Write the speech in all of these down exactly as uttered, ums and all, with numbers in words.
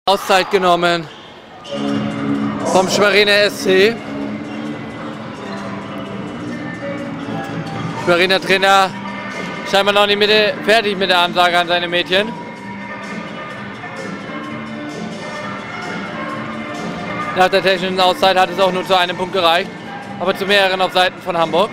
Auszeit genommen vom Schweriner S C. Schweriner Trainer scheinbar noch nicht mit der, fertig mit der Ansage an seine Mädchen. Nach der technischen Auszeit hat es auch nur zu einem Punkt gereicht, aber zu mehreren auf Seiten von Hamburg.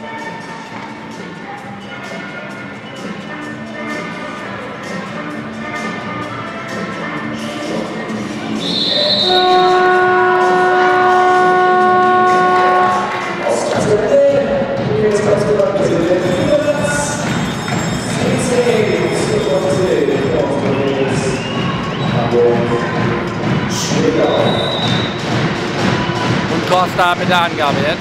Und Costa mit der Angabe jetzt.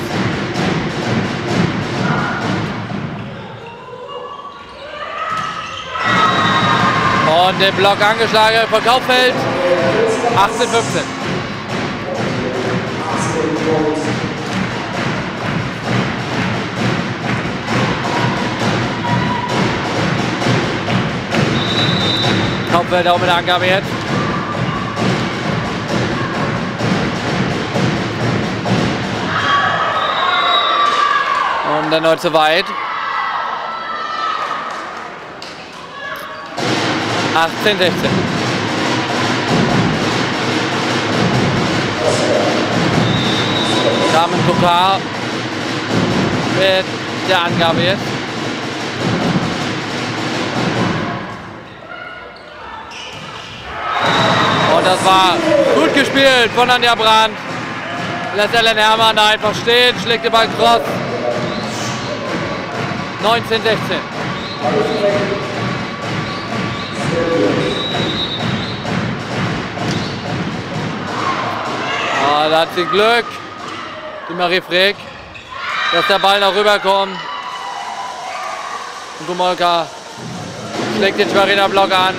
Und den Block angeschlagen von Kaufeld. achtzehn fünfzehn. Kaufeld auch mit der Angabe jetzt. Und dann noch zu weit. achtzehn sechzehn. Carmen Kokar mit der Angabe jetzt. Und das war gut gespielt von Anja Brandt. Lässt Ellen Herrmann da einfach stehen, schlägt den Ball cross. neunzehn sechzehn. Ah, da hat sie Glück, die Marie Frick, dass der Ball noch rüberkommt. Und Gomolka schlägt den Schweriner Block an.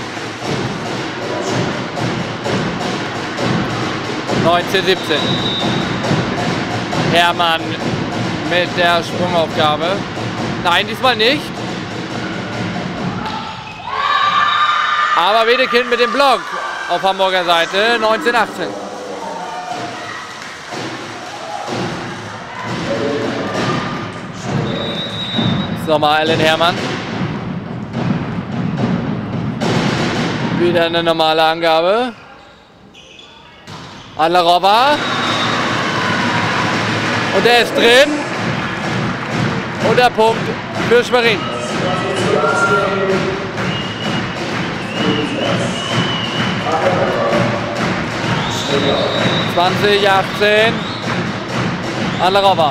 neunzehn siebzehn. Herrmann mit der Sprungaufgabe. Nein, diesmal nicht. Aber Wedekind mit dem Block auf Hamburger Seite. neunzehn achtzehn. Nochmal Ellen Herrmann. Wieder eine normale Angabe. Adlerova. Und der ist drin. Und der Punkt für Schwerin. zwanzig achtzehn. Adlerova.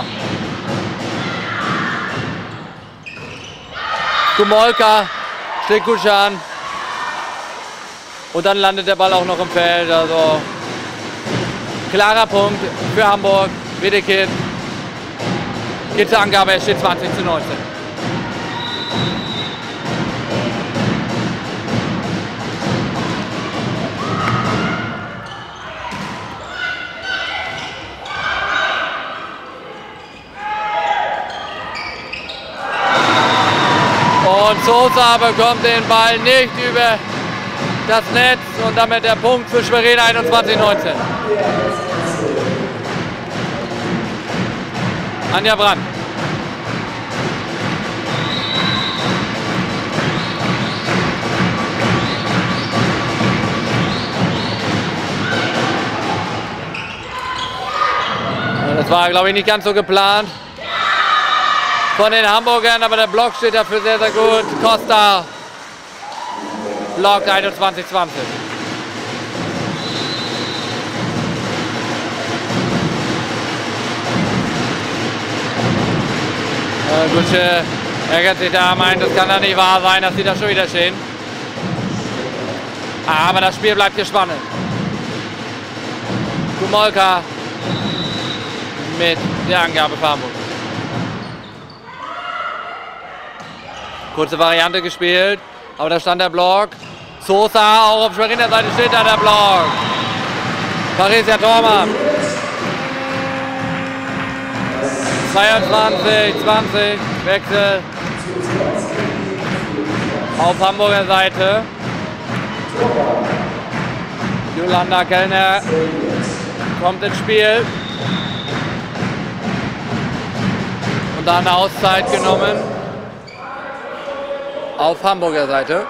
Gomolka schlägt gut an. Und dann landet der Ball auch noch im Feld. Also klarer Punkt für Hamburg. Wedekind geht zur Angabe, es steht zwanzig zu neunzehn. Und Sosa bekommt den Ball nicht über das Netz und damit der Punkt für Schwerin einundzwanzig neunzehn. Anja Brandt. Das war, glaube ich, nicht ganz so geplant von den Hamburgern, aber der Block steht dafür sehr, sehr gut. Costa, Block einundzwanzig zwanzig. Äh, Gutsche ärgert sich da, meint, das kann doch nicht wahr sein, dass sie da schon wieder stehen. Aber das Spiel bleibt hier spannend. Gomolka mit der Angabe für Hamburg. Kurze Variante gespielt, aber da stand der Block. Sosa, auch auf Schweriner Seite steht da der Block. Paresia Thormann. zweiundzwanzig zwanzig, Wechsel auf Hamburger Seite. Jolanda Kellner kommt ins Spiel. Und da eine Auszeit genommen auf Hamburger Seite.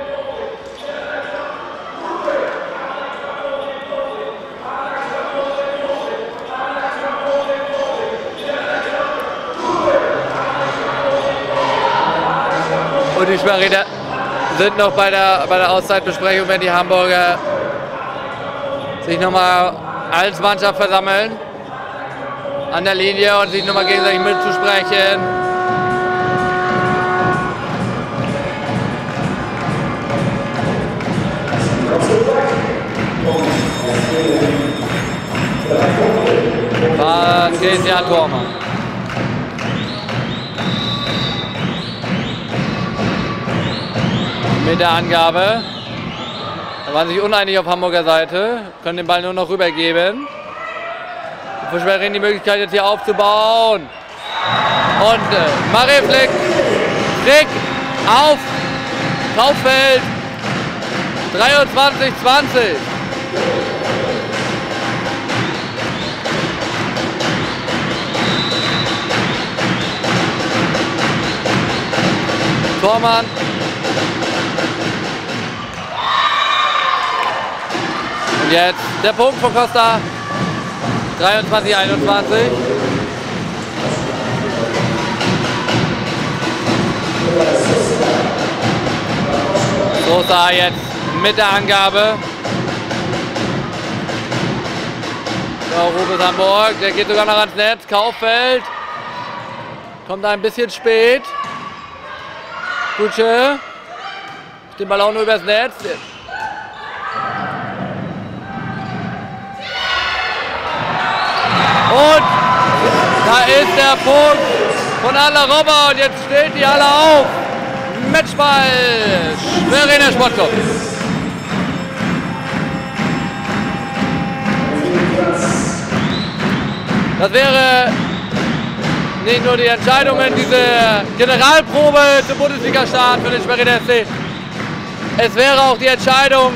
Und die Schweriner sind noch bei der, bei der Auszeitbesprechung, wenn die Hamburger sich nochmal als Mannschaft versammeln an der Linie und sich nochmal gegenseitig mitzusprechen. Patricia Thormann. Mit der Angabe. Da waren sich uneinig auf Hamburger Seite. Können den Ball nur noch rübergeben. Für Schwerin die Möglichkeit jetzt hier aufzubauen. Und äh, Marie Flick. Flick auf Kauffeld. dreiundzwanzig zwanzig. Thormann. Und jetzt der Punkt von Costa. dreiundzwanzig einundzwanzig. Sosa jetzt mit der Angabe. So, Rubens Hamburg, der geht sogar noch ans Netz. Kauffeld kommt ein bisschen spät. Gutsche. Den Ball auch nur übers Netz. Und da ist der Punkt von Adler Robber und jetzt steht die Halle auf. Matchball, Schweriner Sportclub. Das wäre nicht nur die Entscheidungen, diese Generalprobe zum Bundesliga-Start für den Schweriner S C. Es wäre auch die Entscheidung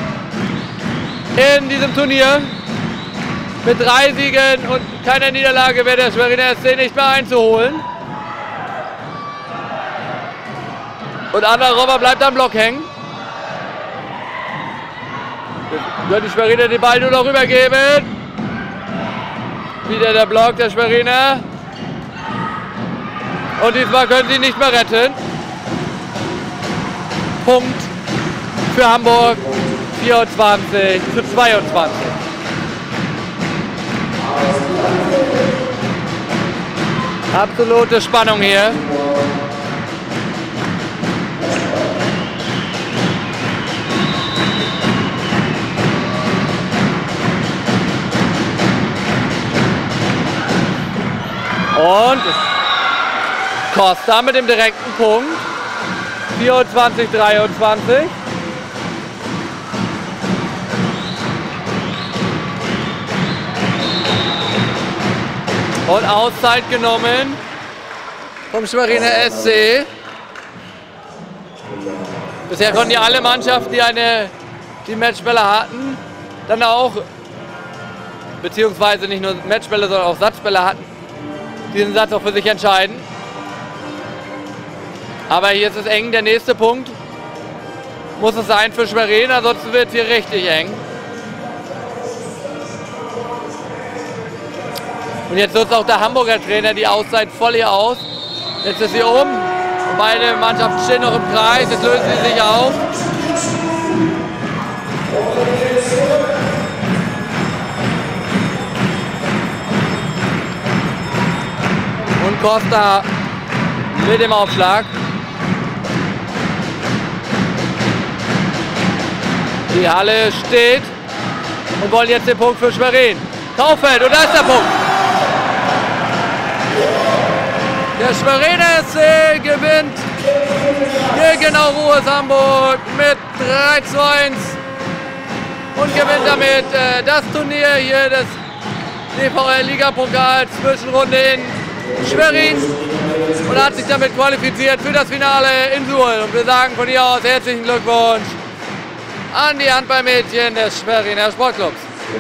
in diesem Turnier. Mit drei Siegen und keiner Niederlage wäre der Schweriner S C nicht mehr einzuholen. Und Adler Robber bleibt am Block hängen. Jetzt wird die Schweriner den Ball nur noch rübergeben. Wieder der Block der Schweriner. Und diesmal können sie nicht mehr retten. Punkt für Hamburg. vierundzwanzig zu zweiundzwanzig. Absolute Spannung hier. Und Costa mit dem direkten Punkt. vierundzwanzig dreiundzwanzig. Und Auszeit genommen vom Schweriner S C. Bisher konnten ja alle Mannschaften, die eine die Matchbälle hatten, dann auch, beziehungsweise nicht nur Matchbälle, sondern auch Satzbälle hatten, diesen Satz auch für sich entscheiden. Aber hier ist es eng, der nächste Punkt muss es sein für Schwerin, ansonsten wird es hier richtig eng. Und jetzt nutzt auch der Hamburger Trainer die Auszeit voll hier aus. Jetzt ist sie um. Und beide Mannschaften stehen noch im Kreis. Jetzt lösen sie sich auf. Und Costa mit dem Aufschlag. Die Halle steht und wollen jetzt den Punkt für Schwerin. Kauffeld, und da ist der Punkt. Der Schweriner S C gewinnt gegen Aurora Hamburg mit drei zu eins und gewinnt damit äh, das Turnier hier des D V L-Liga-Pokals Zwischenrunde in Schwerin und hat sich damit qualifiziert für das Finale in Suhl. Und wir sagen von hier aus herzlichen Glückwunsch an die Handballmädchen des Schweriner Sportclubs.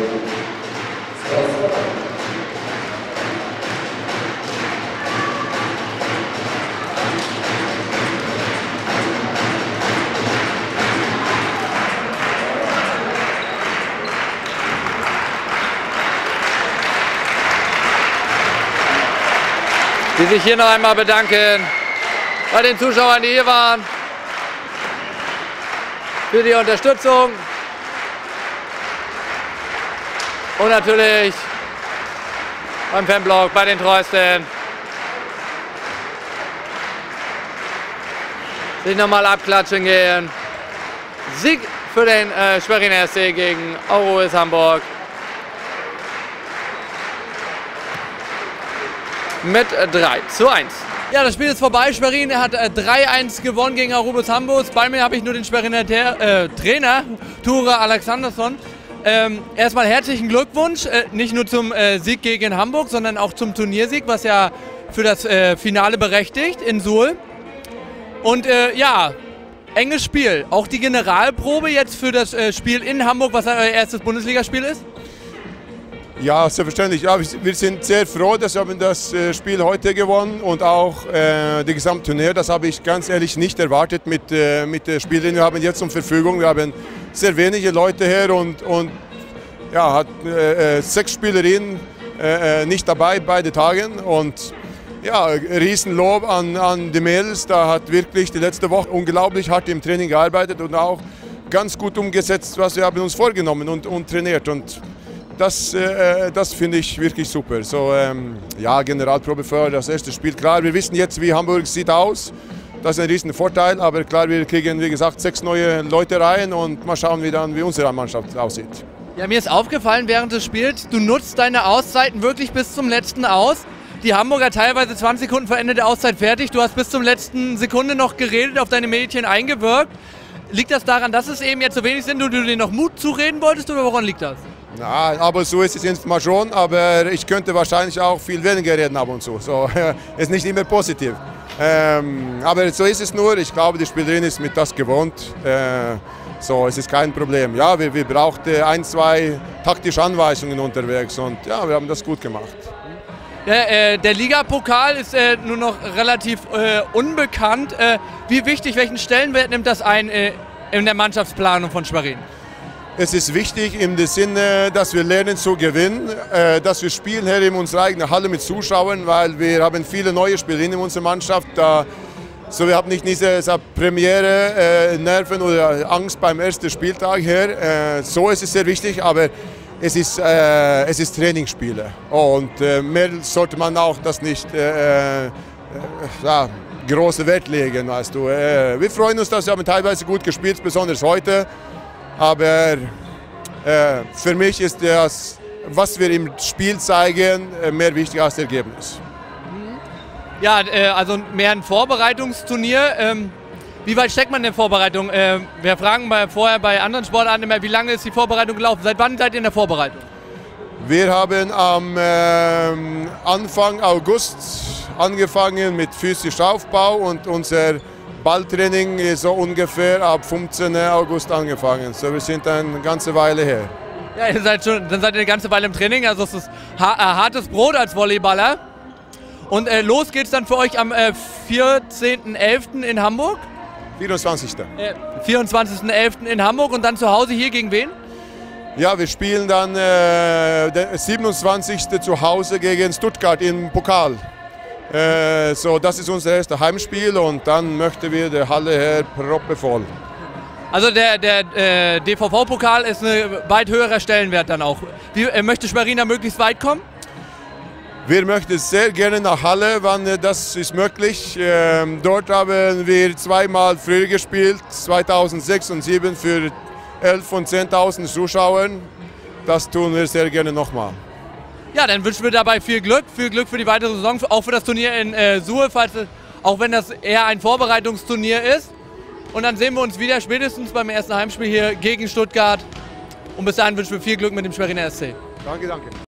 Die sich hier noch einmal bedanken bei den Zuschauern, die hier waren, für die Unterstützung und natürlich beim Fanblock, bei den Treuesten. Sich nochmal abklatschen gehen. Sieg für den äh, Schweriner S C gegen Aurobis Hamburg. Mit drei zu eins. Ja, das Spiel ist vorbei. Schwerin hat äh, drei eins gewonnen gegen Aurobis Hamburg. Bei mir habe ich nur den Schweriner äh, Trainer, Ture Alexandersson. Ähm, erstmal herzlichen Glückwunsch, äh, nicht nur zum äh, Sieg gegen Hamburg, sondern auch zum Turniersieg, was ja für das äh, Finale berechtigt in Suhl. Und äh, ja, enges Spiel. Auch die Generalprobe jetzt für das äh, Spiel in Hamburg, was euer erstes Bundesligaspiel ist? Ja, selbstverständlich. Ja, wir sind sehr froh, dass wir das Spiel heute gewonnen und auch äh, das Gesamtturnier. Das habe ich ganz ehrlich nicht erwartet mit, äh, mit der Spielerin. Wir haben jetzt zur Verfügung. Wir haben sehr wenige Leute her und, und ja, hat äh, sechs Spielerinnen äh, nicht dabei beide Tagen. Und ja, Riesenlob an, an die Mädels. Da hat wirklich die letzte Woche unglaublich hart im Training gearbeitet und auch ganz gut umgesetzt, was wir haben uns vorgenommen und, und trainiert. Und Das, äh, das finde ich wirklich super. So, ähm, ja, Generalprobe für das erste Spiel. Klar, wir wissen jetzt, wie Hamburg sieht aus. Das ist ein riesen Vorteil, aber klar, wir kriegen, wie gesagt, sechs neue Leute rein und mal schauen, wie dann wie unsere Mannschaft aussieht. Ja, mir ist aufgefallen während des Spiels, du nutzt deine Auszeiten wirklich bis zum letzten aus. Die Hamburger teilweise zwanzig Sekunden vor Ende der Auszeit fertig. Du hast bis zum letzten Sekunde noch geredet, auf deine Mädchen eingewirkt. Liegt das daran, dass es eben jetzt so wenig sind und du denen noch Mut zureden wolltest, oder woran liegt das? Ja, aber so ist es jetzt mal schon, aber ich könnte wahrscheinlich auch viel weniger reden ab und zu. So, ist nicht immer positiv. Ähm, aber so ist es nur. Ich glaube, die Spielerin ist mit das gewohnt. Äh, so, es ist kein Problem. Ja, wir, wir brauchten ein, zwei taktische Anweisungen unterwegs und ja, wir haben das gut gemacht. Ja, äh, der Ligapokal ist äh, nur noch relativ äh, unbekannt. Äh, wie wichtig, welchen Stellenwert nimmt das ein äh, in der Mannschaftsplanung von Schwerin? Es ist wichtig im Sinne, dass wir lernen zu gewinnen, äh, dass wir spielen hier in unserer eigenen Halle mit Zuschauern, weil wir haben viele neue Spielerinnen in unserer Mannschaft. Da, so wir haben nicht diese, diese Premiere, äh, Nerven oder Angst beim ersten Spieltag her. Äh, so ist es sehr wichtig, aber es ist, äh, es ist Trainingsspiele und äh, mehr sollte man auch das nicht äh, äh, ja, große Wert legen, weißt du. Äh, wir freuen uns, dass wir haben teilweise gut gespielt, besonders heute. Aber äh, für mich ist das, was wir im Spiel zeigen, mehr wichtig als das Ergebnis. Ja, äh, also mehr ein Vorbereitungsturnier. Ähm, wie weit steckt man in der Vorbereitung? Äh, wir fragen bei, vorher bei anderen Sportarten immer, wie lange ist die Vorbereitung gelaufen? Seit wann seid ihr in der Vorbereitung? Wir haben am äh, Anfang August angefangen mit physischem Aufbau und unser Balltraining ist so ungefähr ab fünfzehnten August angefangen. So, wir sind eine ganze Weile her. Ja, ihr seid schon, dann seid ihr eine ganze Weile im Training, also es ist ha äh, hartes Brot als Volleyballer. Und äh, los geht's dann für euch am äh, vierzehnten elften in Hamburg? vierundzwanzigsten Äh, vierundzwanzigsten elften in Hamburg und dann zu Hause hier gegen wen? Ja, wir spielen dann äh, den siebenundzwanzigsten zu Hause gegen Stuttgart im Pokal. Äh, so, das ist unser erstes Heimspiel und dann möchten wir die Halle her proppevoll. Also der, der äh, D V V-Pokal ist ein weit höherer Stellenwert dann auch. Wie, äh, möchte Schwerin möglichst weit kommen? Wir möchten sehr gerne nach Halle, wann das ist möglich. Ähm, dort haben wir zweimal früher gespielt, zweitausendsechs und zweitausendsieben für elftausend und zehntausend Zuschauern. Das tun wir sehr gerne nochmal. Ja, dann wünschen wir dabei viel Glück, viel Glück für die weitere Saison, auch für das Turnier in äh, Suhl, falls, auch wenn das eher ein Vorbereitungsturnier ist. Und dann sehen wir uns wieder spätestens beim ersten Heimspiel hier gegen Stuttgart. Und bis dahin wünschen wir viel Glück mit dem Schweriner S C. Danke, danke.